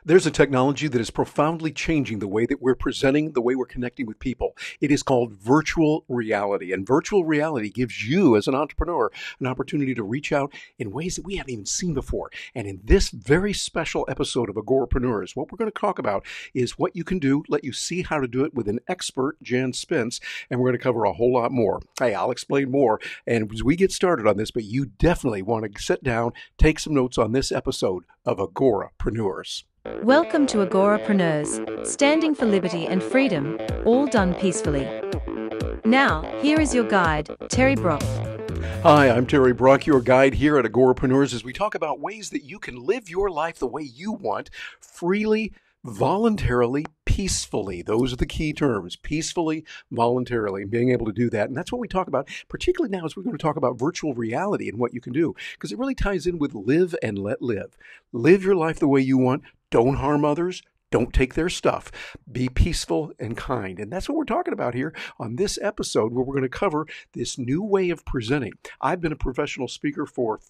There's a technology that is profoundly changing the way that we're presenting, the way we're connecting with people. It is called virtual reality. And virtual reality gives you, as an entrepreneur, an opportunity to reach out in ways that we haven't even seen before. And in this very special episode of Agorapreneurs, what we're going to talk about is what you can do, let you see how to do it with an expert, Jan Spence, and we're going to cover a whole lot more. Hey, I'll explain more and as we get started on this, but you definitely want to sit down, take some notes on this episode of Agorapreneurs. Welcome to Agorapreneurs, standing for liberty and freedom, all done peacefully. Now, here is your guide, Terry Brock. Hi, I'm Terry Brock, your guide here at Agorapreneurs as we talk about ways that you can live your life the way you want, freely, voluntarily, peacefully. Those are the key terms, peacefully, voluntarily, being able to do that. And that's what we talk about, particularly now as we're going to talk about virtual reality and what you can do, because it really ties in with live and let live. Live your life the way you want. Don't harm others. Don't take their stuff. Be peaceful and kind. And that's what we're talking about here on this episode where we're going to cover this new way of presenting. I've been a professional speaker for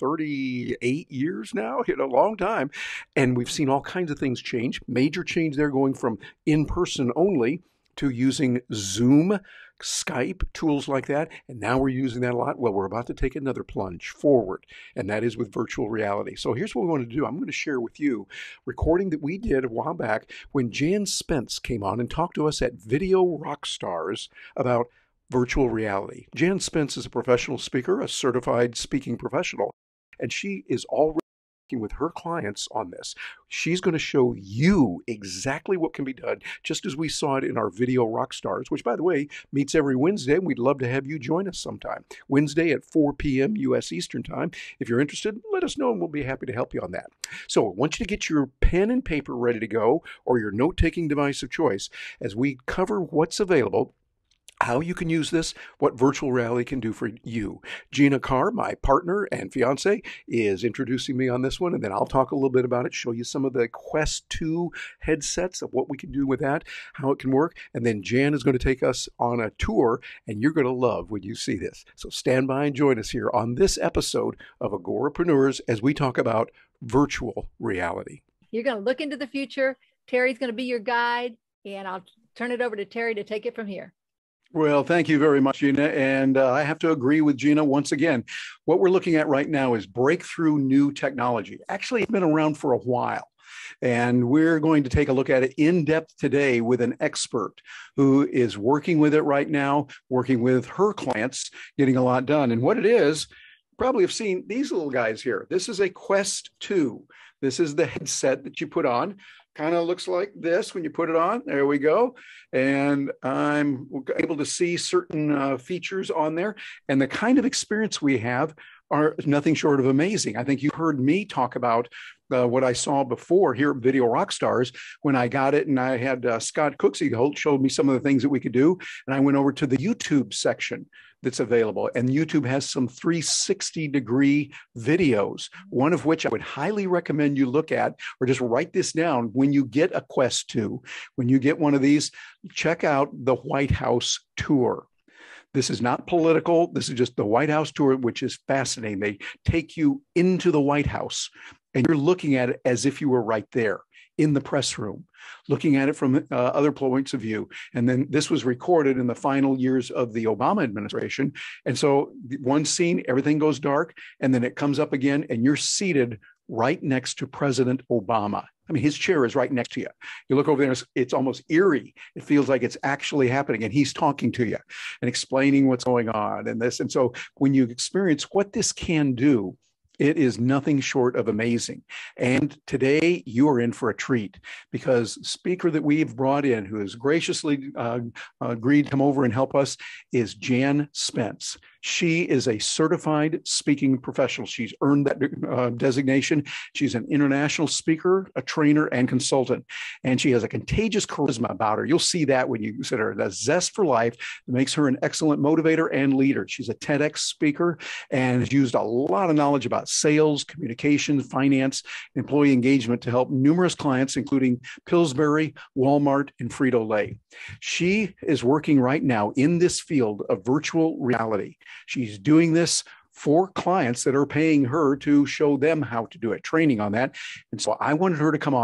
38 years now, a long time. And we've seen all kinds of things change. Major change there going from in-person only to using Zoom, Skype, tools like that. And now we're using that a lot. Well, we're about to take another plunge forward, and that is with virtual reality. So here's what we want to do. I'm going to share with you a recording that we did a while back when Jan Spence came on and talked to us at Video Rockstars about virtual reality. Jan Spence is a professional speaker, a certified speaking professional, and she is already with her clients on this. She's going to show you exactly what can be done, just as we saw it in our Video Rockstars, which, by the way, meets every Wednesday, and we'd love to have you join us sometime. Wednesday at 4 p.m. U.S. Eastern Time. If you're interested, let us know, and we'll be happy to help you on that. So I want you to get your pen and paper ready to go, or your note-taking device of choice, as we cover what's available, how you can use this, what virtual reality can do for you. Gina Carr, my partner and fiance, is introducing me on this one, and then I'll talk a little bit about it, show you some of the Quest 2 headsets of what we can do with that, how it can work, and then Jan is going to take us on a tour, and you're going to love when you see this. So stand by and join us here on this episode of Agorapreneurs as we talk about virtual reality. You're going to look into the future. Terry's going to be your guide, and I'll turn it over to Terry to take it from here. Well, thank you very much, Gina. And I have to agree with Gina once again. What we're looking at right now is breakthrough new technology. Actually, it's been around for a while. And we're going to take a look at it in depth today with an expert who is working with it right now, working with her clients, getting a lot done. And what it is, probably have seen these little guys here. This is a Quest 2. This is the headset that you put on. Kind of looks like this when you put it on. There we go. And I'm able to see certain features on there. And the kind of experience we have are nothing short of amazing. I think you heard me talk about what I saw before here at Video Rockstars when I got it, and I had Scott Cooksey showed me some of the things that we could do, and I went over to the YouTube section that's available, and YouTube has some 360-degree videos, one of which I would highly recommend you look at, or just write this down. When you get a Quest 2, when you get one of these, check out the White House tour. This is not political. This is just the White House tour, which is fascinating. They take you into the White House, and you're looking at it as if you were right there in the press room, looking at it from other points of view. And then this was recorded in the final years of the Obama administration. And so one scene, everything goes dark, and then it comes up again, and you're seated right next to President Obama. I mean, his chair is right next to you. You look over there, it's almost eerie. It feels like it's actually happening, and he's talking to you and explaining what's going on and this. And so when you experience what this can do, it is nothing short of amazing. And today you are in for a treat, because the speaker that we've brought in, who has graciously agreed to come over and help us, is Jan Spence. She is a certified speaking professional. She's earned that designation. She's an international speaker, a trainer, and consultant. And she has a contagious charisma about her. You'll see that when you consider her. The zest for life that makes her an excellent motivator and leader. She's a TEDx speaker and has used a lot of knowledge about sales, communication, finance, employee engagement to help numerous clients, including Pillsbury, Walmart, and Frito-Lay. She is working right now in this field of virtual reality. She's doing this for clients that are paying her to show them how to do it, training on that. And so I wanted her to come on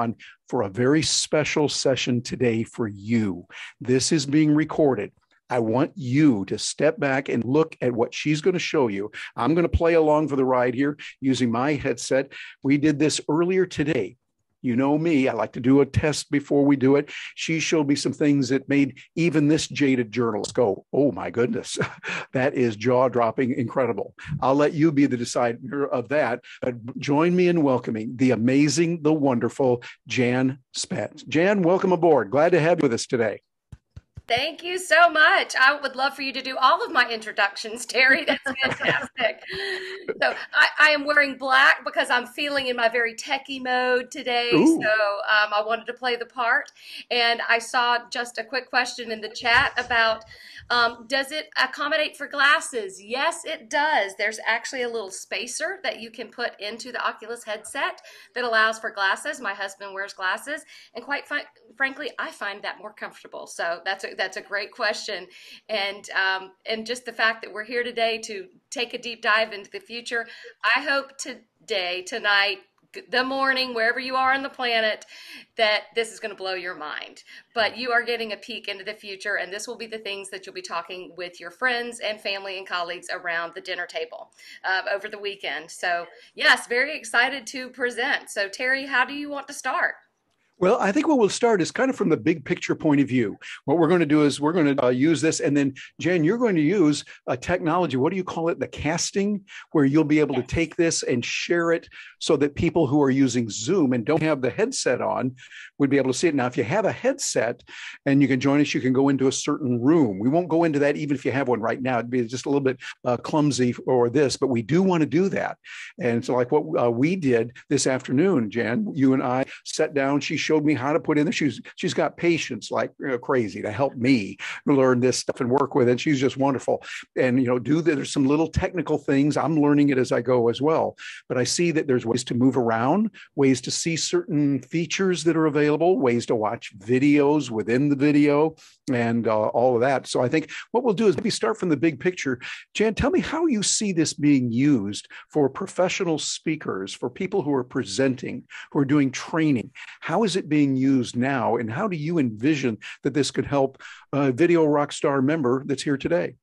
for a very special session today for you. This is being recorded. I want you to step back and look at what she's going to show you. I'm going to play along for the ride here using my headset. We did this earlier today. You know me, I like to do a test before we do it. She showed me some things that made even this jaded journalist go, oh my goodness, that is jaw-dropping incredible. I'll let you be the decider of that. But join me in welcoming the amazing, the wonderful Jan Spence. Jan, welcome aboard. Glad to have you with us today. Thank you so much. I would love for you to do all of my introductions, Terry. That's fantastic. So I am wearing black because I'm feeling in my very techie mode today. Ooh. So I wanted to play the part. And I saw just a quick question in the chat about, does it accommodate for glasses? Yes, it does. There's actually a little spacer that you can put into the Oculus headset that allows for glasses. My husband wears glasses, and quite frankly, I find that more comfortable. So that's a great question. And just the fact that we're here today to take a deep dive into the future, I hope today, tonight, the morning, wherever you are on the planet, that this is going to blow your mind. But you are getting a peek into the future, and this will be the things that you'll be talking with your friends and family and colleagues around the dinner table over the weekend. So yes, very excited to present. So Terry, how do you want to start? Well, I think what we'll start is kind of from the big picture point of view. What we're going to do is we're going to use this, and then Jan, you're going to use a technology. What do you call it? The casting, where you'll be able to take this and share it so that people who are using Zoom and don't have the headset on would be able to see it. Now, if you have a headset and you can join us, you can go into a certain room. We won't go into that even if you have one right now. It'd be just a little bit clumsy or this, but we do want to do that. And so like what we did this afternoon, Jan, you and I sat down. She showed me how to put in the shoes. She's got patience like crazy to help me learn this stuff and work with it. She's just wonderful. And, there's some little technical things. I'm learning it as I go as well. But I see that there's ways to move around, ways to see certain features that are available, ways to watch videos within the video, and all of that. So I think what we'll do is maybe start from the big picture. Jan, tell me how you see this being used for professional speakers, for people who are presenting, who are doing training. How is it being used now, and how do you envision that this could help a Video Rockstar member that's here today?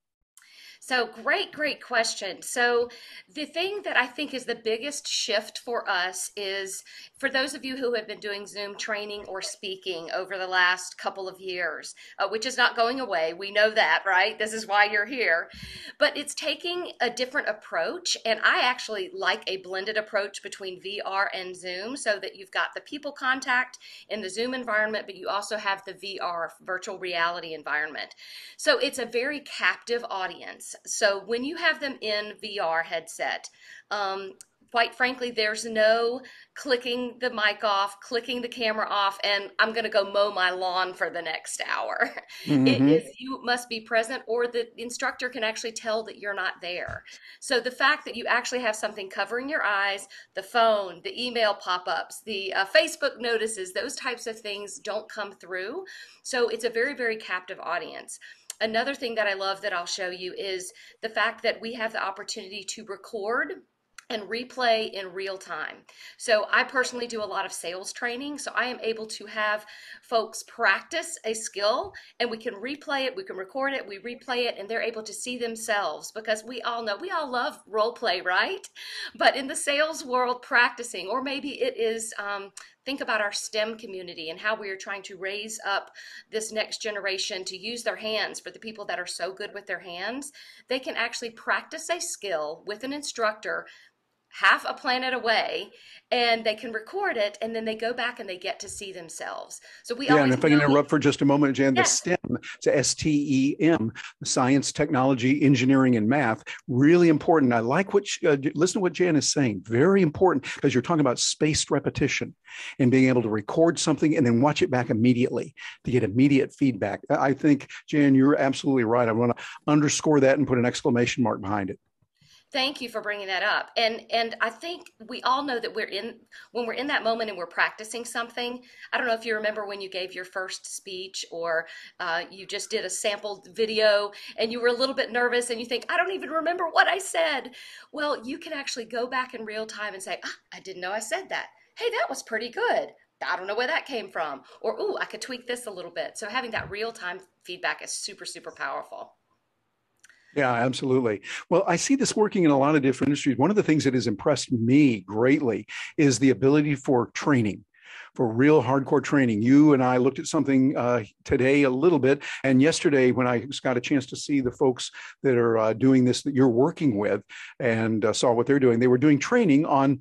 So great question. So the thing that I think is the biggest shift for us is, for those of you who have been doing Zoom training or speaking over the last couple of years, which is not going away. We know that, right? This is why you're here. But it's taking a different approach. And I actually like a blended approach between VR and Zoom, so that you've got the people contact in the Zoom environment, but you also have the VR, virtual reality environment. So it's a very captive audience. So when you have them in VR headset, quite frankly, there's no clicking the mic off, clicking the camera off, and I'm going to go mow my lawn for the next hour. Mm-hmm. It is, you must be present, or the instructor can actually tell that you're not there. So the fact that you actually have something covering your eyes, the phone, the email pop-ups, the Facebook notices, those types of things don't come through. So it's a very, very captive audience. Another thing that I love that I'll show you is the fact that we have the opportunity to record and replay in real time. So I personally do a lot of sales training, so I am able to have folks practice a skill, and we can replay it, we can record it, we replay it, and they're able to see themselves, because we all know, we all love role play, right? But in the sales world, practicing, or maybe it is, think about our STEM community and how we are trying to raise up this next generation to use their hands. For the people that are so good with their hands, they can actually practice a skill with an instructor half a planet away, and they can record it, and then they go back and they get to see themselves. So we always, and if I can interrupt for just a moment, Jan, yes. The STEM, it's STEM, science, technology, engineering, and math, really important. I like what, listen to what Jan is saying, very important, because you're talking about spaced repetition and being able to record something and then watch it back immediately to get immediate feedback. I think, Jan, you're absolutely right. I want to underscore that and put an exclamation mark behind it. Thank you for bringing that up. And I think we all know that when we're in that moment and we're practicing something. I don't know if you remember when you gave your first speech, or you just did a sample video and you were a little bit nervous and you think, I don't even remember what I said. Well, you can actually go back in real time and say, I didn't know I said that. Hey, that was pretty good. I don't know where that came from, or, ooh, I could tweak this a little bit. So having that real-time feedback is super, super powerful. Yeah, absolutely. Well, I see this working in a lot of different industries. One of the things that has impressed me greatly is the ability for training, for real hardcore training. You and I looked at something today a little bit, and yesterday when I got a chance to see the folks that are doing this that you're working with and saw what they're doing, they were doing training on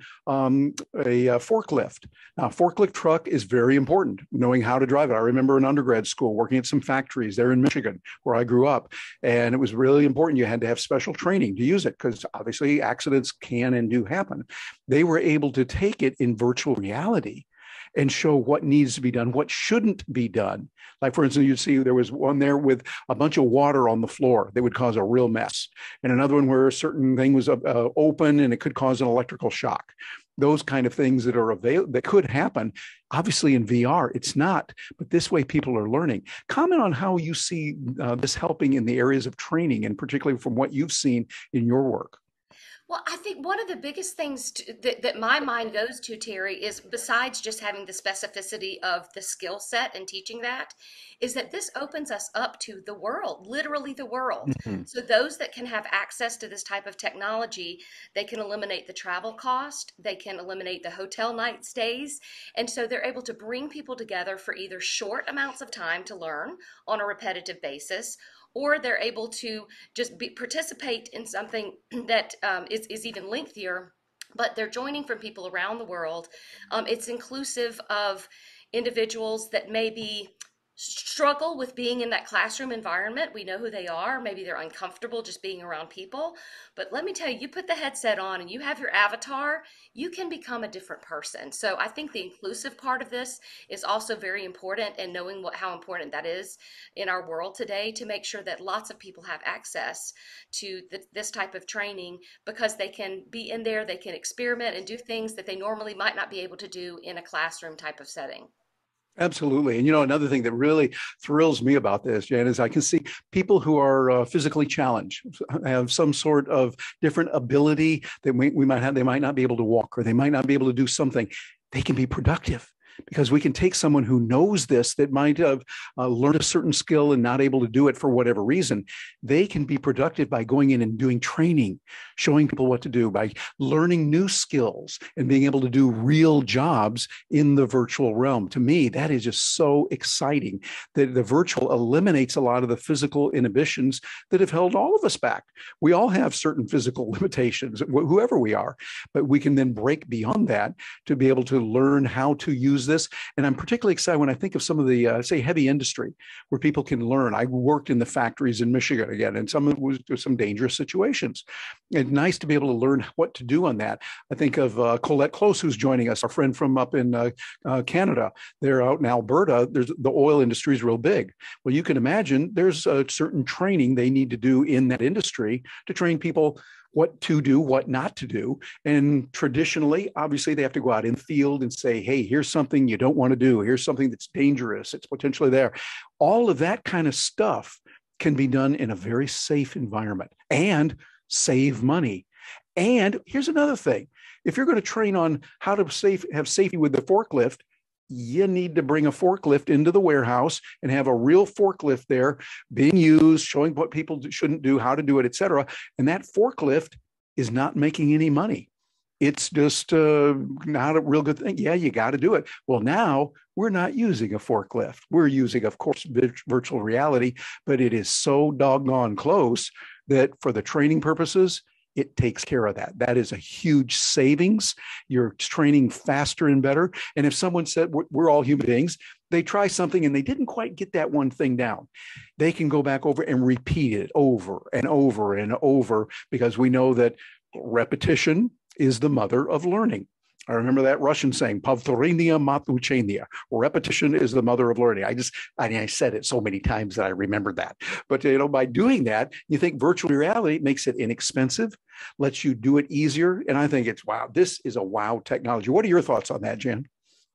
a forklift. Now, a forklift truck is very important, knowing how to drive it. I remember in undergrad school working at some factories there in Michigan where I grew up, and it was really important. You had to have special training to use it because obviously accidents can and do happen. They were able to take it in virtual reality and show what needs to be done, what shouldn't be done. Like, for instance, you'd see there was one there with a bunch of water on the floor that would cause a real mess, and another one where a certain thing was open and it could cause an electrical shock. Those kind of things that are available that could happen. Obviously, in VR, it's not, but this way people are learning. Comment on how you see this helping in the areas of training, and particularly from what you've seen in your work. Well, I think one of the biggest things that my mind goes to, Terry, is besides just having the specificity of the skill set and teaching that, is that this opens us up to the world, literally the world. Mm-hmm. So those that can have access to this type of technology, they can eliminate the travel cost, they can eliminate the hotel night stays. And so they're able to bring people together for either short amounts of time to learn on a repetitive basis, or they're able to just participate in something that is even lengthier, but they're joining from people around the world. It's inclusive of individuals that maybe struggle with being in that classroom environment. We know who they are. Maybe they're uncomfortable just being around people. But let me tell you, you put the headset on and you have your avatar, you can become a different person. So I think the inclusive part of this is also very important, and knowing how important that is in our world today, to make sure that lots of people have access to this type of training, because they can be in there, they can experiment and do things that they normally might not be able to do in a classroom type of setting. Absolutely. And, another thing that really thrills me about this, Jan, is I can see people who are physically challenged, have some sort of different ability that we might have. They might not be able to walk, or they might not be able to do something. They can be productive, because we can take someone who knows this, that might have learned a certain skill and not able to do it for whatever reason. They can be productive by going in and doing training, showing people what to do, by learning new skills and being able to do real jobs in the virtual realm. To me, that is just so exciting, that the virtual eliminates a lot of the physical inhibitions that have held all of us back. We all have certain physical limitations, whoever we are, but we can then break beyond that to be able to learn how to use this. And I'm particularly excited when I think of some of the, say, heavy industry where people can learn. I worked in the factories in Michigan again, and some of it was some dangerous situations. It's nice to be able to learn what to do on that. I think of Colette Close, who's joining us, our friend from up in Canada. They're out in Alberta. The oil industry is real big. Well, you can imagine there's a certain training they need to do in that industry to train people what to do, what not to do. And traditionally, obviously, they have to go out in the field and say, hey, here's something you don't want to do. Here's something that's dangerous. It's potentially there. All of that kind of stuff can be done in a very safe environment and save money. And here's another thing. If you're going to train on how to have safety with the forklift, you need to bring a forklift into the warehouse and have a real forklift there being used, showing what people shouldn't do, how to do it, et cetera. And that forklift is not making any money. It's just not a real good thing. Yeah, you got to do it. Well, now we're not using a forklift. We're using, of course, virtual reality, but it is so doggone close that for the training purposes, it takes care of that. That is a huge savings. You're training faster and better. And if someone said, we're all human beings, they try something and they didn't quite get that one thing down, they can go back over and repeat it over and over and over, because we know that repetition is the mother of learning. I remember that Russian saying, "Повторение мать учения." Repetition is the mother of learning. I said it so many times that I remembered that. But by doing that, you think virtual reality makes it inexpensive, lets you do it easier. And I think it's wow. This is a wow technology. What are your thoughts on that, Jan?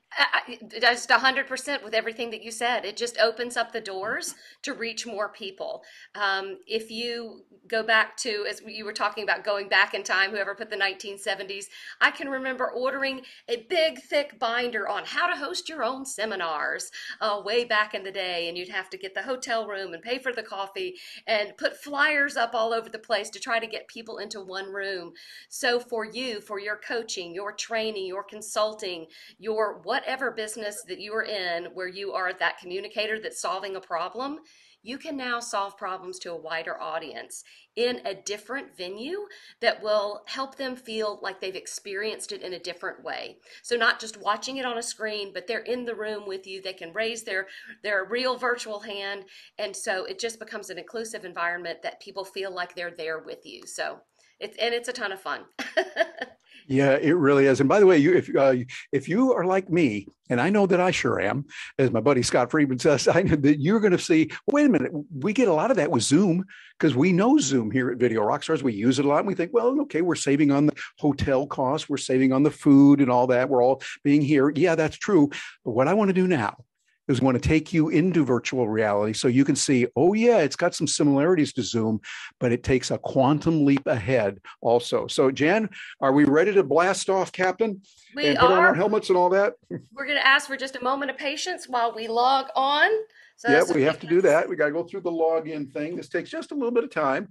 Just 100% with everything that you said. It just opens up the doors to reach more people. If you go back to, as you were talking about going back in time, whoever put the 1970s, I can remember ordering a big, thick binder on how to host your own seminars way back in the day. And you'd have to get the hotel room and pay for the coffee and put flyers up all over the place to try to get people into one room. So for you, for your coaching, your training, your consulting, your whatever business that you are in where you are that communicator that's solving a problem, you can now solve problems to a wider audience in a different venue that will help them feel like they've experienced it in a different way. So not just watching it on a screen, but they're in the room with you. They can raise their real virtual hand. And so it just becomes an inclusive environment that people feel like they're there with you. So it's a ton of fun. Yeah, it really is. And by the way, if you are like me, and I know that I sure am, as my buddy Scott Friedman says, I know that you're going to see, wait a minute, we get a lot of that with Zoom because we know Zoom here at Video Rockstars. We use it a lot and we think, well, okay, we're saving on the hotel costs, we're saving on the food and all that. We're all being here. Yeah, that's true. But what I want to do now is want to take you into virtual reality so you can see, oh yeah, it's got some similarities to Zoom, but it takes a quantum leap ahead also. So Jan, are we ready to blast off, Captain? We and put on are. our helmets and all that? We're going to ask for just a moment of patience while we log on. So Yeah, we have to do that. We got to go through the login thing. This takes just a little bit of time.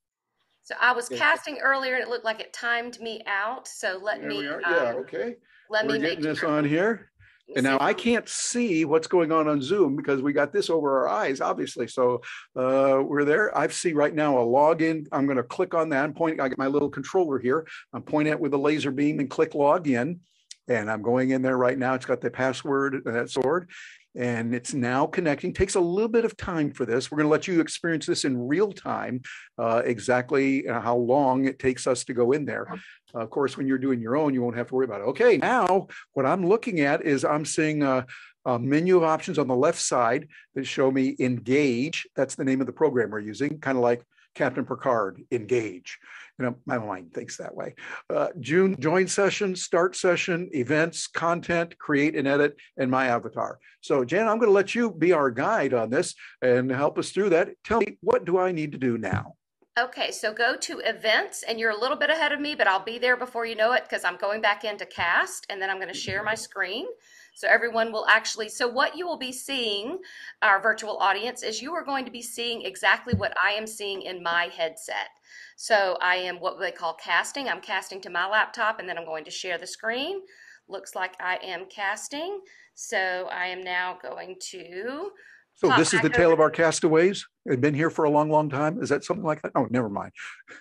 So I was casting earlier and it looked like it timed me out. So let me, okay. Let We're me getting make this sure. on here. And now I can't see what's going on Zoom because we got this over our eyes, obviously. So we're there. I see right now a login. I'm going to click on that. I'm pointing. I got my little controller here. I'm pointing it with a laser beam and click login. And I'm going in there right now. It's got the password, that sword. And it's now connecting. Takes a little bit of time for this. We're going to let you experience this in real time, exactly how long it takes us to go in there. Of course, when you're doing your own, you won't have to worry about it. Okay, now what I'm looking at is I'm seeing a menu of options on the left side that show me Engage. That's the name of the program we're using, kind of like Captain Picard, Engage. You know, my mind thinks that way. Join session, start session, events, content, create and edit, and my avatar. So Jan, I'm going to let you be our guide on this and help us through that. Tell me, what do I need to do now? Okay, so go to events and you're a little bit ahead of me, but I'll be there before you know it because I'm going back into Cast and then I'm going to share my screen. So everyone will actually, so what you will be seeing, our virtual audience, is you are going to be seeing exactly what I am seeing in my headset. So I am what they call casting. I'm casting to my laptop and then I'm going to share the screen. Looks like I am casting. So I am now going to So this is the tale of our castaways. They've been here for a long, long time. Is that something like that? Oh, never mind.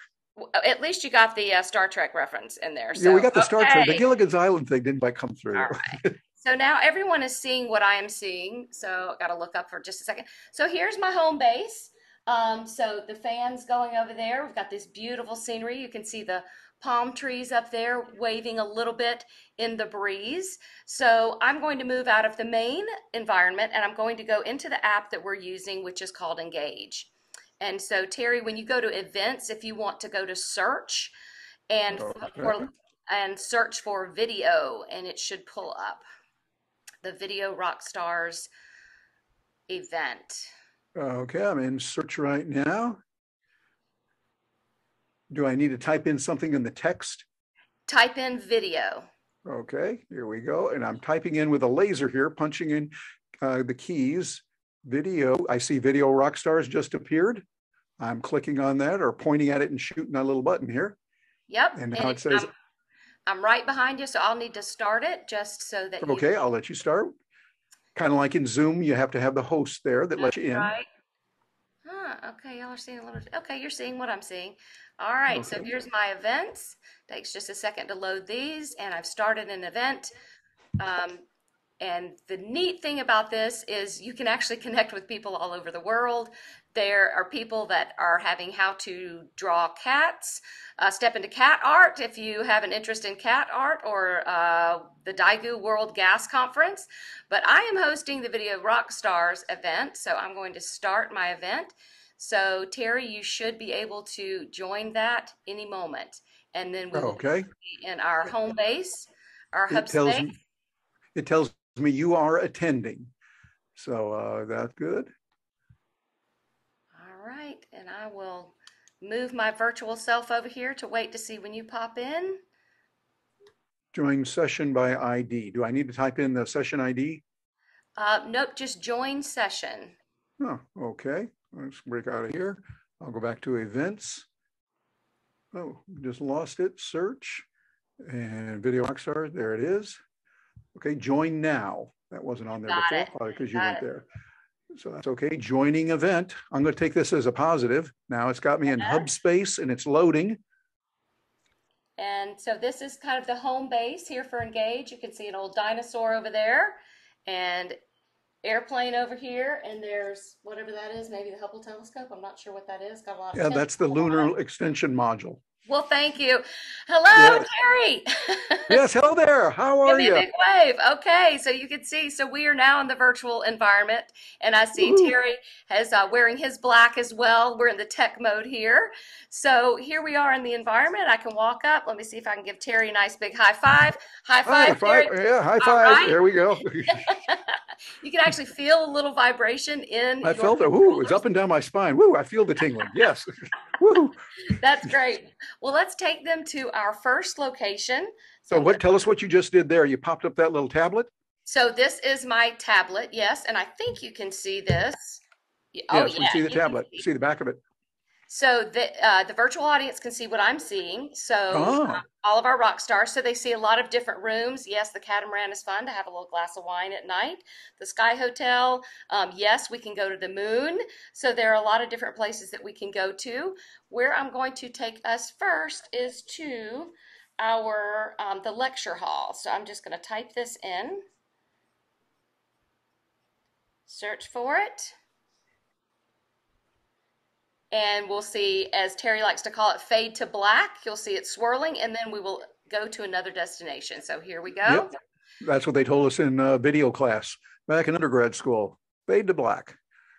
At least you got the Star Trek reference in there. So, yeah, we got the Star Trek. The Gilligan's Island thing didn't quite come through. All right. So now everyone is seeing what I am seeing. So I got to look up for just a second. So here's my home base. So the fans going over there. We've got this beautiful scenery. You can see the palm trees up there waving a little bit in the breeze. So I'm going to move out of the main environment and I'm going to go into the app that we're using, which is called Engage. And so Terry, when you go to events, if you want to go to search and search for video, and it should pull up the Video Rockstars event. Okay, I'm in search right now. Do I need to type in something in the text? Type in video. Okay, here we go. And I'm typing in with a laser here, punching in the keys. Video. I see Video Rockstars just appeared. I'm clicking on that or pointing at it and shooting that little button here. Yep. And now it says, I'm right behind you, so I'll need to start it just so that okay, I'll let you start. Kind of like in Zoom, you have to have the host there that lets you in. Right. Okay, y'all are seeing a little. Okay, you're seeing what I'm seeing. All right, so here's my events. Takes just a second to load these, and I've started an event. And the neat thing about this is you can actually connect with people all over the world. There are people that are having how to draw cats, step into cat art if you have an interest in cat art, or the Daegu World Gas Conference. But I am hosting the Video Rockstars event, so I'm going to start my event. So Terry, you should be able to join that any moment. And then we will be in our home base, our hub space. It tells me you are attending. So that's good. All right, and I will move my virtual self over here to wait to see when you pop in. Join session by ID. Do I need to type in the session ID? Nope, just join session. Oh, okay. Let's break out of here. I'll go back to events. Oh, just lost it. Search and Video Rockstar. There it is. Okay, join now. That wasn't on there before, probably because you weren't there. So that's okay. Joining event. I'm going to take this as a positive. Now it's got me in HubSpace and it's loading. And so this is kind of the home base here for Engage. You can see an old dinosaur over there and airplane over here. And there's whatever that is, maybe the Hubble telescope. I'm not sure what that is. Got a lot of yeah, that's the Lunar Extension Module. Well, thank you. Hello, Terry. Yes, hello there. How are you? Give me a big wave. Okay, so you can see, so we are now in the virtual environment, and I see Terry has wearing his black as well. We're in the tech mode here. So here we are in the environment. I can walk up. Let me see if I can give Terry a nice big high five. High five, Terry. Yeah, high five. Right. There we go. You can actually feel a little vibration in. I felt it. Woo! It's up and down my spine. Woo! I feel the tingling. Yes. Woo! That's great. Well, let's take them to our first location. So what? Tell us what you just did there. You popped up that little tablet. So this is my tablet. Yes, and I think you can see this. Yes, we see the tablet. See the back of it. So the virtual audience can see what I'm seeing. So all of our rock stars, so they see a lot of different rooms. Yes, the Catamaran is fun to have a little glass of wine at night. The Sky Hotel, yes, we can go to the moon. So there are a lot of different places that we can go to. Where I'm going to take us first is to our the lecture hall. So I'm just going to type this in, search for it. And we'll see, as Terry likes to call it, fade to black. You'll see it swirling, and then we will go to another destination. So here we go. Yep. That's what they told us in video class back in undergrad school. Fade to black.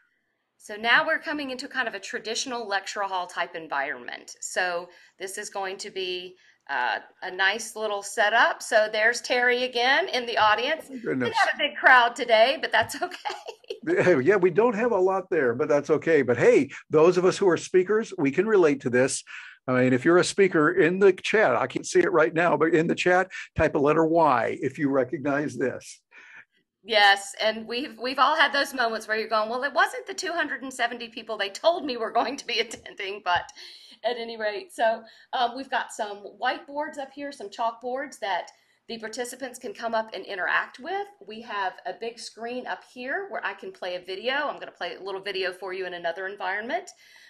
So now we're coming into kind of a traditional lecture hall type environment. So this is going to be a nice little setup. So there's Terry again in the audience. We had a big crowd today, but that's okay. Yeah, we don't have a lot there, but that's okay. But hey, those of us who are speakers, we can relate to this. I mean, if you're a speaker in the chat, I can't see it right now, but in the chat, type a letter Y if you recognize this. Yes, and we've all had those moments where you're going, well, it wasn't the 270 people they told me were going to be attending, but at any rate. So we've got some whiteboards up here, some chalkboards that the participants can come up and interact with. We have a big screen up here where I can play a video. I'm going to play a little video for you in another environment.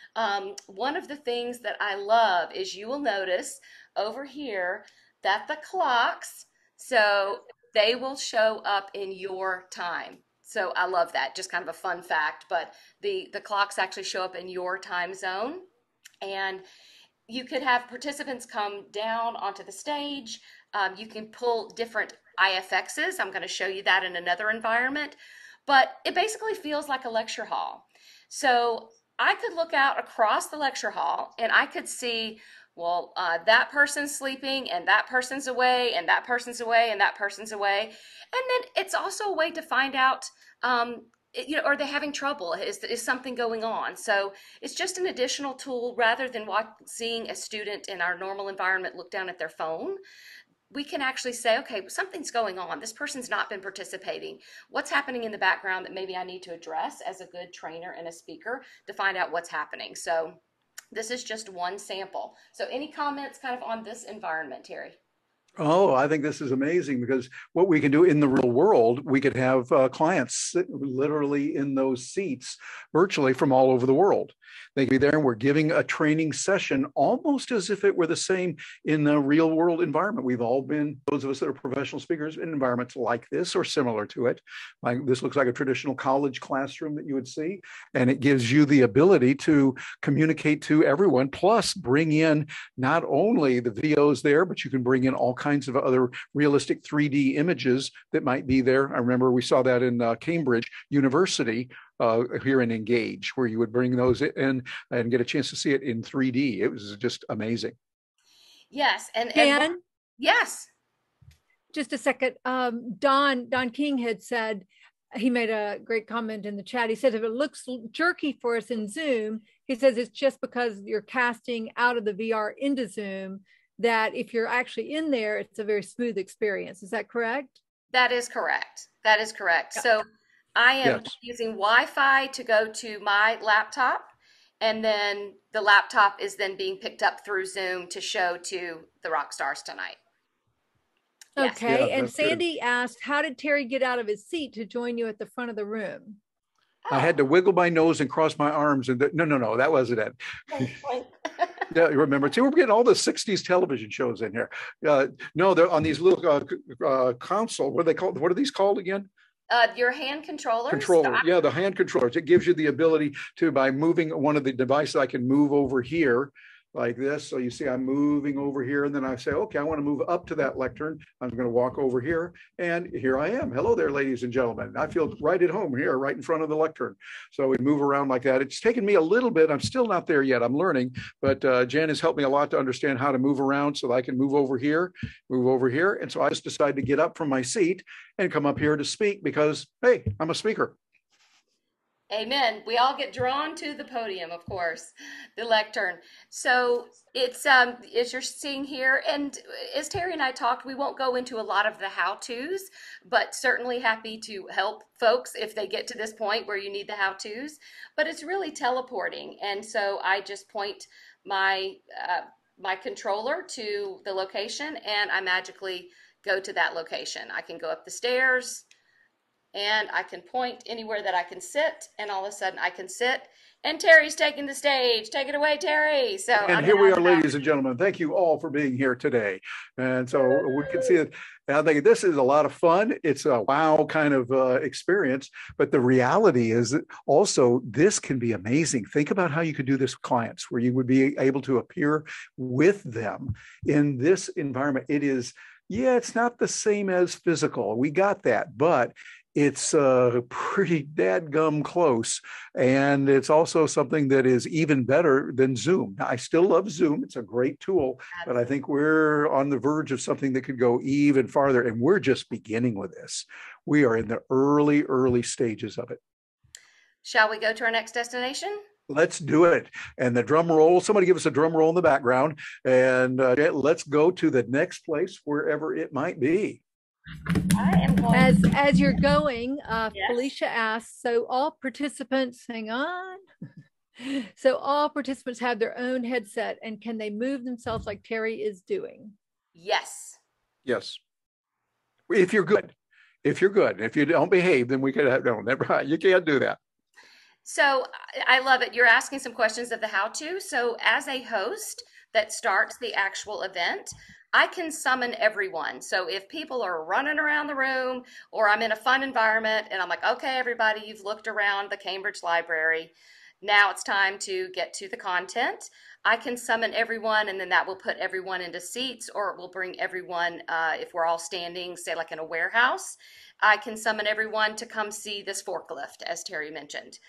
One of the things that I love is you will notice over here that the clocks, so they will show up in your time. So I love that, just kind of a fun fact, but the clocks actually show up in your time zone. And you could have participants come down onto the stage. You can pull different IFXs. I'm going to show you that in another environment, but it basically feels like a lecture hall. So I could look out across the lecture hall and I could see, well, that person's sleeping and that person's away and that person's away and that person's away. And then it's also a way to find out, are they having trouble? Is something going on? So it's just an additional tool rather than seeing a student in our normal environment look down at their phone. We can actually say, okay, something's going on. This person's not been participating. What's happening in the background that maybe I need to address as a good trainer and a speaker to find out what's happening? So this is just one sample. So any comments kind of on this environment, Terry? Oh, I think this is amazing because what we can do in the real world, we could have clients sit literally in those seats virtually from all over the world. They could be there and we're giving a training session almost as if it were the same in the real world environment. We've all been, those of us that are professional speakers, in environments like this or similar to it. Like this looks like a traditional college classroom that you would see, and it gives you the ability to communicate to everyone, plus bring in not only the videos there, but you can bring in all kinds of other realistic 3D images that might be there. I remember we saw that in Cambridge University here in Engage, where you would bring those in and get a chance to see it in 3D. It was just amazing. Yes. And Dan? Yes. Just a second. Don King had said, he made a great comment in the chat. He said, if it looks jerky for us in Zoom, he says it's just because you're casting out of the VR into Zoom, that if you're actually in there, it's a very smooth experience. Is that correct? That is correct. That is correct. So I am using Wi-Fi to go to my laptop, and then the laptop is then being picked up through Zoom to show to the rock stars tonight. Okay. Yeah, and Sandy asked, how did Terry get out of his seat to join you at the front of the room? I had to wiggle my nose and cross my arms. And no, that wasn't it. Yeah, you remember? See, we're getting all the 60s television shows in here. No, they're on these little console. What are they called? What are these called again? Your hand controllers. Yeah, the hand controllers. It gives you the ability to, by moving one of the devices, I can move over here like this. So you see, I'm moving over here, and then I say, okay, I want to move up to that lectern. I'm going to walk over here, and here I am. Hello there, ladies and gentlemen. I feel right at home here, right in front of the lectern. So we move around like that. It's taken me a little bit. I'm still not there yet. I'm learning, but Jen has helped me a lot to understand how to move around so that I can move over here. And so I just decided to get up from my seat and come up here to speak because, hey, I'm a speaker. Amen. We all get drawn to the podium, of course, the lectern. So it's, as you're seeing here, and as Terry and I talked, we won't go into a lot of the how-tos, but certainly happy to help folks if they get to this point where you need the how-tos. But it's really teleporting. And so I just point my, my controller to the location, and I magically go to that location. I can go up the stairs, and I can point anywhere that I can sit, and all of a sudden I can sit, and Terry's taking the stage. Take it away, Terry. So, and here we are, ladies and gentlemen. Thank you all for being here today. And so we can see it. I think this is a lot of fun. It's a wow kind of experience, but the reality is that also this can be amazing. Think about how you could do this with clients, where you would be able to appear with them in this environment. It is, yeah, it's not the same as physical. We got that, but it's pretty dadgum close. And it's also something that is even better than Zoom. Now, I still love Zoom. It's a great tool, but I think we're on the verge of something that could go even farther. And we're just beginning with this. We are in the early stages of it. Shall we go to our next destination? Let's do it. And the drum roll, somebody give us a drum roll in the background. And let's go to the next place, wherever it might be. I am going. As you're going, yes. Felicia asks, so all participants, hang on. So all participants have their own headset, and can they move themselves like Terry is doing? Yes. Yes. If you're good. If you're good. If you don't behave, then we could have, no, never mind. You can't do that. So I love it. You're asking some questions of the how-to. So as a host that starts the actual event, I can summon everyone. So if people are running around the room, or I'm in a fun environment and I'm like, okay, everybody, you've looked around the Cambridge Library. Now it's time to get to the content. I can summon everyone, and then that will put everyone into seats, or it will bring everyone, if we're all standing, say like in a warehouse, I can summon everyone to come see this forklift, as Terry mentioned.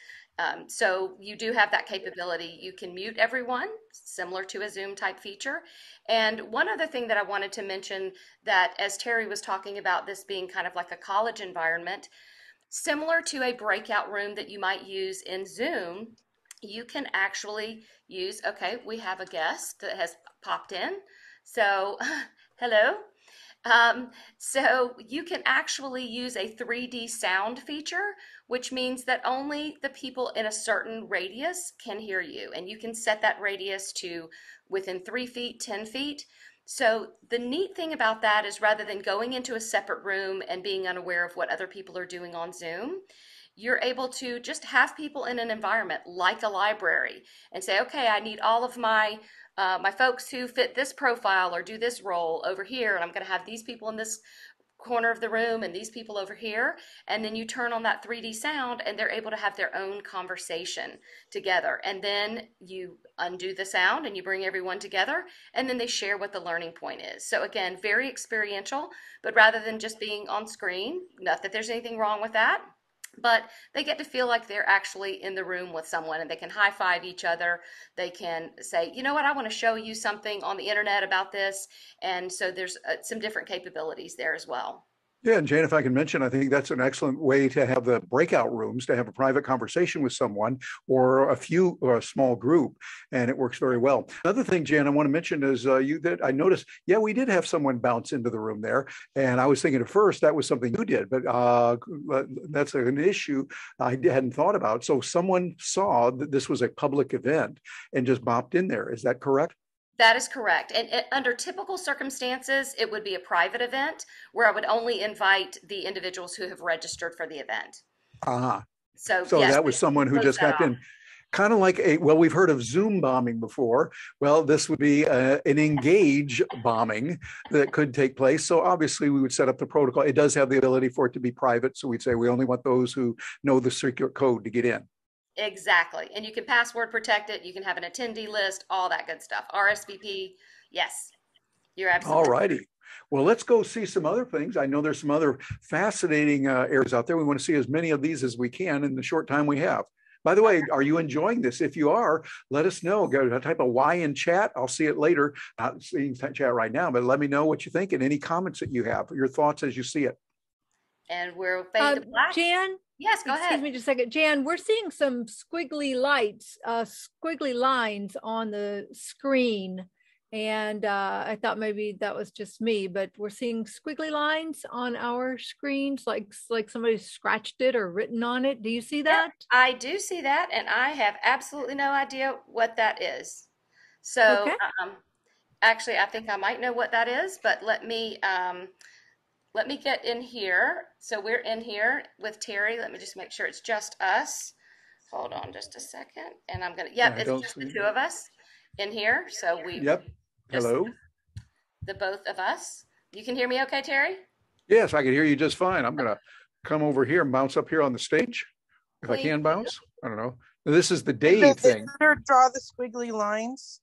So you do have that capability. You can mute everyone, similar to a Zoom type feature. And one other thing that I wanted to mention, that as Terry was talking about this being kind of like a college environment, similar to a breakout room that you might use in Zoom, you can actually use, okay, we have a guest that has popped in. So hello. So you can actually use a 3D sound feature, which means that only the people in a certain radius can hear you. And you can set that radius to within 3 feet, 10 feet. So the neat thing about that is, rather than going into a separate room and being unaware of what other people are doing on Zoom, you're able to just have people in an environment like a library and say, okay, I need all of my folks who fit this profile or do this role over here, and I'm going to have these people in this corner of the room and these people over here. And then you turn on that 3D sound, and they're able to have their own conversation together. And then you undo the sound and you bring everyone together, and then they share what the learning point is. So again, very experiential, but rather than just being on screen, not that there's anything wrong with that, but they get to feel like they're actually in the room with someone and they can high five each other. They can say, you know what, I want to show you something on the internet about this. And so there's some different capabilities there as well. Yeah, and Jane, if I can mention, I think that's an excellent way to have the breakout rooms, to have a private conversation with someone or a small group, and it works very well. Another thing, Jan, I want to mention is I noticed, yeah, we did have someone bounce into the room there, and I was thinking at first that was something you did, but that's an issue I hadn't thought about. So someone saw that this was a public event and just bopped in there. Is that correct? That is correct. And under typical circumstances, it would be a private event where I would only invite the individuals who have registered for the event. Uh-huh. So yes, that was someone who just got in. Kind of like we've heard of Zoom bombing before. Well, this would be an Engage bombing that could take place. So obviously we would set up the protocol. It does have the ability for it to be private. So we'd say we only want those who know the secret code to get in. Exactly. And you can password protect it. You can have an attendee list, all that good stuff. RSVP. Yes, you're absolutely all righty. Well, let's go see some other things. I know there's some other fascinating areas out there. We want to see as many of these as we can in the short time we have. By the way, are you enjoying this? If you are, let us know. Go type a Y in chat. I'll see it later. Not seeing chat right now, but let me know what you think and any comments that you have, your thoughts as you see it. And we're fade to black. Jan? Yes, go ahead. Excuse me just a second. Jan, we're seeing some squiggly lights, squiggly lines on the screen. And I thought maybe that was just me, but we're seeing squiggly lines on our screens, like somebody scratched it or written on it. Do you see that? Yeah, I do see that, and I have absolutely no idea what that is. So okay. Actually, I think I might know what that is, but let me get in here. So we're in here with Terry. Let me just make sure it's just us. Hold on just a second. And I'm going to, yep, it's just the two of us in here. So we, yep. Hello. The both of us. You can hear me okay, Terry? Yes, I can hear you just fine. I'm going to come over here and bounce up here on the stage. If I can bounce, I don't know. This is the Dave thing. Draw the squiggly lines.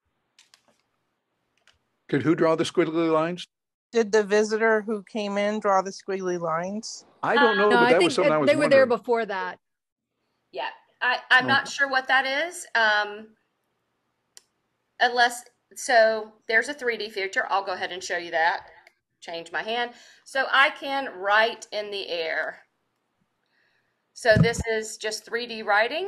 Could who draw the squiggly lines? Did the visitor who came in draw the squiggly lines? I don't know, but that was something I was wondering. They were there before that. Yeah, I'm not sure what that is. So there's a 3D feature. I'll go ahead and show you that. Change my hand. So I can write in the air. So this is just 3D writing.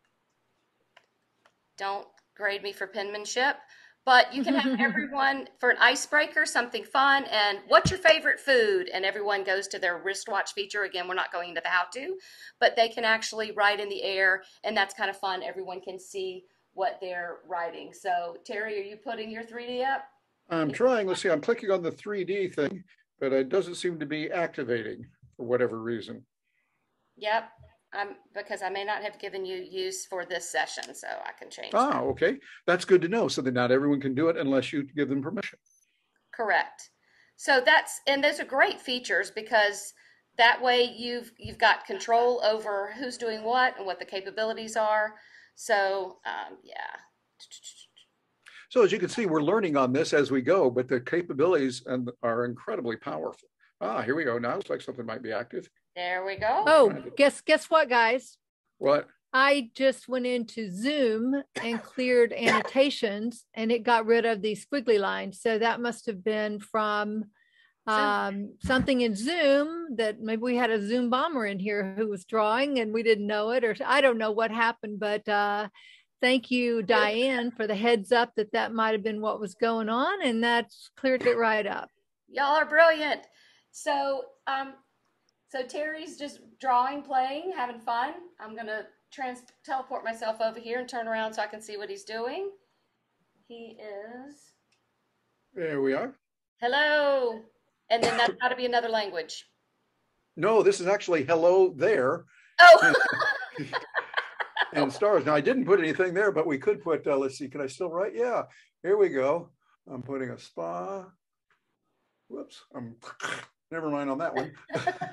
Don't grade me for penmanship. But you can have everyone, for an icebreaker, something fun, and what's your favorite food? And everyone goes to their wristwatch feature. Again, we're not going into the how-to, but they can actually write in the air, and that's kind of fun. Everyone can see what they're writing. So, Terry, are you putting your 3D up? I'm trying. Let's see. I'm clicking on the 3D thing, but it doesn't seem to be activating for whatever reason. Yep. Because I may not have given you use for this session, so I can change that. Okay. That's good to know, so that not everyone can do it unless you give them permission. Correct. So and those are great features because that way you've got control over who's doing what and what the capabilities are. So, yeah. So as you can see, we're learning on this as we go, but the capabilities are incredibly powerful. Here we go. Now it looks like something might be active. There we go. Oh, guess what, guys? What? I just went into Zoom and cleared annotations, and it got rid of these squiggly lines. So that must have been from something in Zoom, that maybe we had a Zoom bomber in here who was drawing and we didn't know it, or I don't know what happened, but thank you, Diane, for the heads up that might have been what was going on, and that's cleared it right up. Y'all are brilliant. So, so Terry's just drawing, playing, having fun. I'm going to teleport myself over here and turn around so I can see what he's doing. He is. There we are. Hello. And then that's got to be another language. No, this is actually hello there. Oh. And stars. Now, I didn't put anything there, but we could put, let's see, can I still write? Yeah, here we go. I'm putting a spa. Whoops, never mind on that one.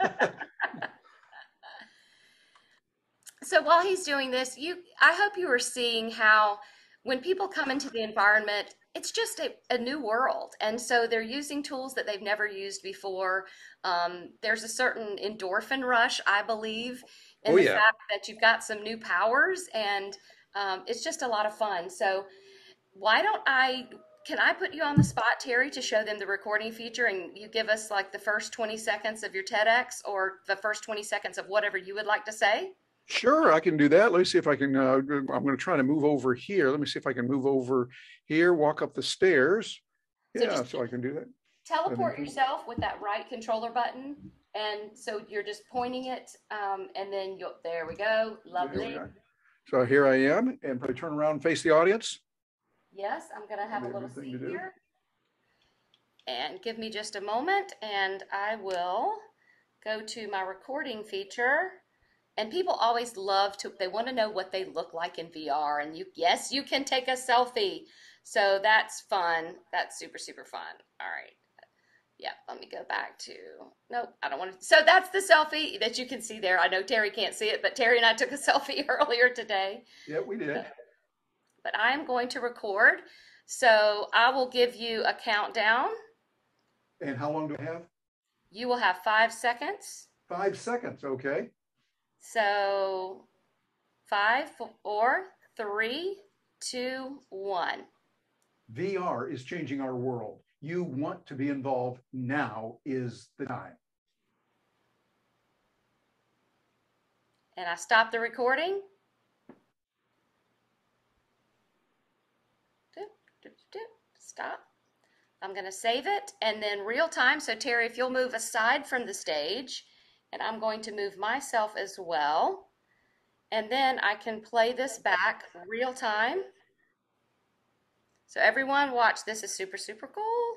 So while he's doing this, I hope you are seeing how when people come into the environment, it's just a new world. And so they're using tools that they've never used before. There's a certain endorphin rush, I believe, in Oh, the yeah. fact that you've got some new powers, and it's just a lot of fun. So why don't can I put you on the spot, Terry, to show them the recording feature, and you give us like the first 20 seconds of your TEDx or the first 20 seconds of whatever you would like to say? Sure, I can do that. Let me see if I can. I'm going to try to move over here. Let me see if I can move over here, walk up the stairs. So Yeah, just so I can do that. teleport yourself with that right controller button. And so you're just pointing it, and then there we go. There we Lovely. are. So here I am, and if I turn around and face the audience. Yes, I'm going to have a That'd be little the thing seat to do. here. And give me just a moment, and I will go to my recording feature. And people always they want to know what they look like in VR. And yes, you can take a selfie. So that's fun. That's super, super fun. All right. Yeah, let me go back to, nope, I don't want to. So that's the selfie that you can see there. I know Terry can't see it, but Terry and I took a selfie earlier today. Yeah, we did. But I am going to record. So I will give you a countdown. And how long do I have? You will have 5 seconds. 5 seconds, okay. So 5, 4, 3, 2, 1. VR is changing our world. You want to be involved. Now is the time. And I stop the recording. Stop. I'm going to save it, and then real time. So Terry, if you'll move aside from the stage, and I'm going to move myself as well. And then I can play this back real time. So everyone watch, this is super, super cool.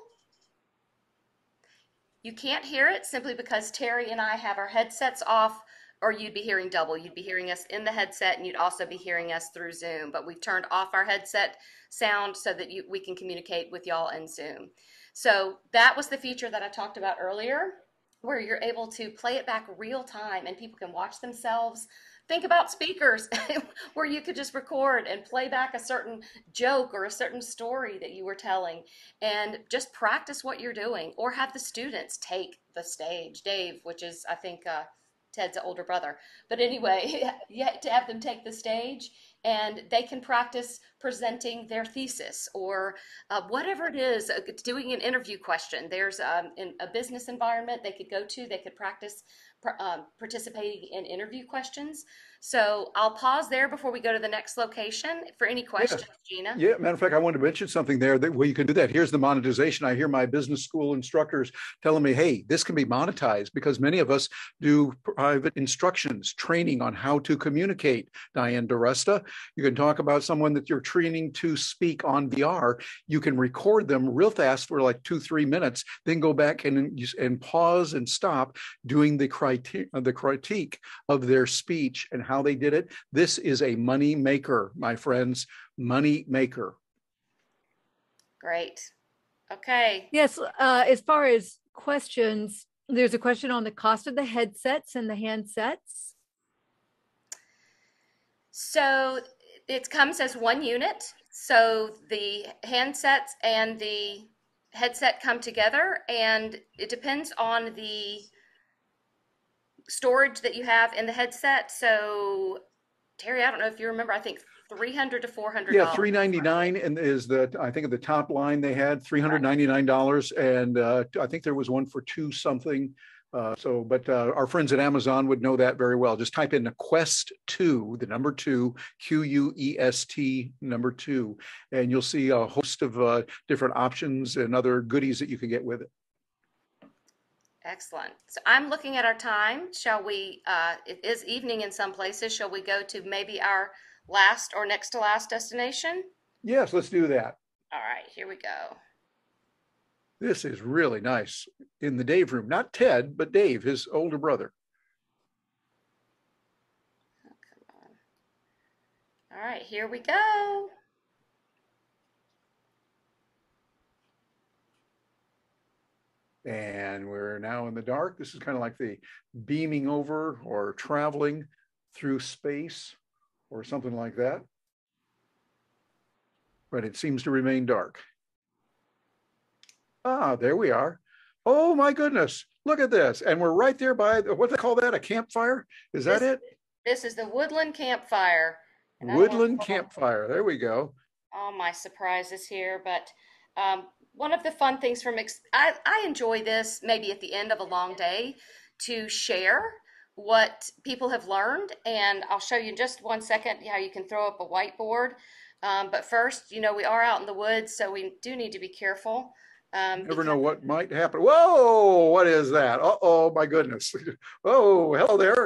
You can't hear it simply because Terry and I have our headsets off, or you'd be hearing double. You'd be hearing us in the headset, and you'd also be hearing us through Zoom. But we've turned off our headset sound so that we can communicate with y'all in Zoom. So that was the feature that I talked about earlier, where you're able to play it back real time and people can watch themselves. Think about speakers where you could just record and play back a certain joke or a certain story that you were telling and just practice what you're doing, or have the students take the stage. Dave, which is, I think, Ted's older brother. But anyway, you have to have them take the stage and they can practice presenting their thesis or whatever it is, doing an interview question. There's in a business environment they could go to, they could practice participating in interview questions. So I'll pause there before we go to the next location for any questions, Gina. Yeah, matter of fact, I wanted to mention something there that where you can do that. Here's the monetization. I hear my business school instructors telling me, hey, this can be monetized, because many of us do private instructions, training on how to communicate. Diane DeResta, you can talk about someone that you're training to speak on VR. You can record them real fast for like 2-3 minutes, then go back and pause and stop doing the critique of their speech and how they did it. This is a money maker, my friends. Money maker. Great. Okay. Yes, as far as questions, there's a question on the cost of the headsets and the handsets. So it comes as one unit. So the handsets and the headset come together, and it depends on the storage that you have in the headset. So Terry, I don't know if you remember, I think $300 to $400. Yeah, $399 and is I think at the top line they had $399, and I think there was one for $2 something. But our friends at Amazon would know that very well. Just type in the Quest 2, the number 2, QUEST number 2, and you'll see a host of different options and other goodies that you can get with it. Excellent. So I'm looking at our time. Shall we, it is evening in some places. Shall we go to maybe our last or next to last destination? Yes, let's do that. All right, here we go. This is really nice in the Dave room. Not Ted, but Dave, his older brother. Oh, come on. All right, here we go. And we're now in the dark. This is kind of like the beaming over or traveling through space or something like that. But it seems to remain dark. Ah, there we are. Oh my goodness. Look at this. And we're right there by, what do they call that? A campfire? Is that it? This is the Woodland Campfire. Woodland Campfire. There we go. All my surprises here, but one of the fun things I enjoy this maybe at the end of a long day to share what people have learned, and I'll show you in just 1 second how you can throw up a whiteboard. But first, we are out in the woods, so we do need to be careful. Never know what might happen. Whoa, what is that? Uh-oh, my goodness. Oh, hello there.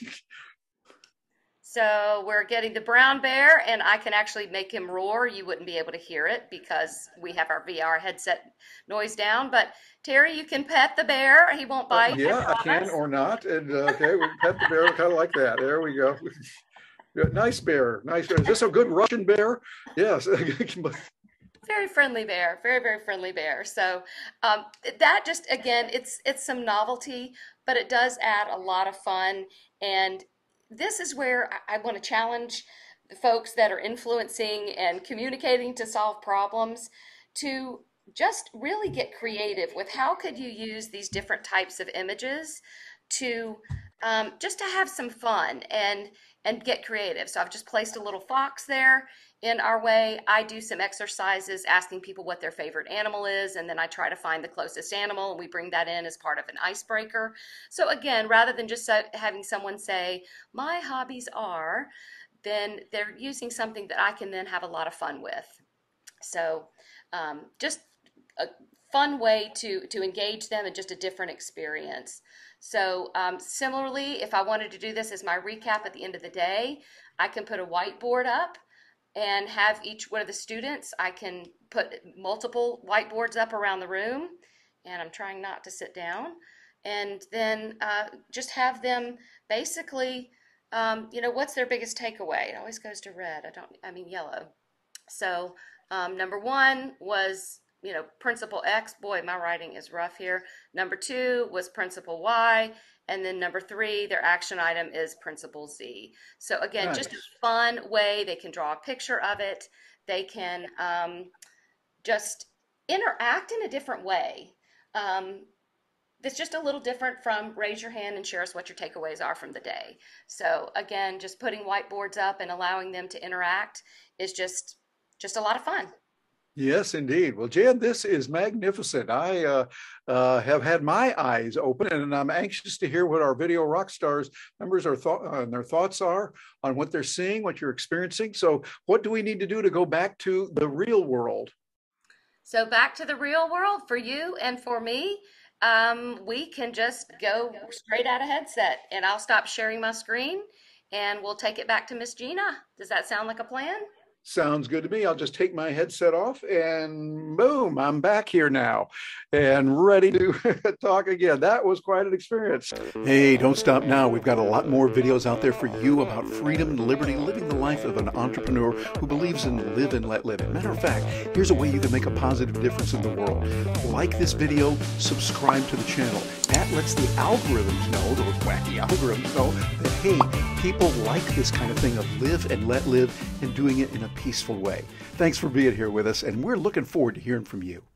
So we're getting the brown bear, and I can actually make him roar. You wouldn't be able to hear it because we have our VR headset noise down. But Terry, you can pet the bear. He won't bite. Yeah, I can or not. And okay, we pet the bear kind of like that. There we go. Nice bear. Nice bear. Is this a good Russian bear? Yes. Very friendly bear. Very, very friendly bear. So that just, again, it's some novelty, but it does add a lot of fun. And this is where I want to challenge the folks that are influencing and communicating to solve problems to just really get creative with how could you use these different types of images to just to have some fun and get creative. So I've just placed a little fox there in our way. I do some exercises asking people what their favorite animal is, and then I try to find the closest animal, and we bring that in as part of an icebreaker. So again, rather than just having someone say, my hobbies are, then they're using something that I can then have a lot of fun with. So just a fun way to engage them and just a different experience. So similarly, if I wanted to do this as my recap at the end of the day, I can put a whiteboard up and have each one of the students, I can put multiple whiteboards up around the room, and I'm trying not to sit down, and then just have them basically, what's their biggest takeaway? It always goes to red. Yellow. So number one was, principle X. Boy, my writing is rough here. Number two was principle Y. And then number three, their action item is principle Z. So again, nice. Just a fun way. They can draw a picture of it. They can just interact in a different way. It's just a little different from raise your hand and share us what your takeaways are from the day. So again, just putting whiteboards up and allowing them to interact is just a lot of fun. Yes, indeed. Well, Jan, this is magnificent. I have had my eyes open, and I'm anxious to hear what our Video Rockstars members are their thoughts are on what they're seeing, what you're experiencing. So what do we need to do to go back to the real world? So back to the real world for you and for me, we can just go straight out of headset, and I'll stop sharing my screen, and we'll take it back to Miss Gina. Does that sound like a plan? Sounds good to me. I'll just take my headset off and boom, I'm back here now and ready to talk again. That was quite an experience. Hey, don't stop now. We've got a lot more videos out there for you about freedom and liberty, living the life of an entrepreneur who believes in live and let live. Matter of fact, here's a way you can make a positive difference in the world. Like this video, subscribe to the channel. That lets the algorithms know, those wacky algorithms know that, hey, people like this kind of thing of live and let live and doing it in a peaceful way. Thanks for being here with us, and we're looking forward to hearing from you.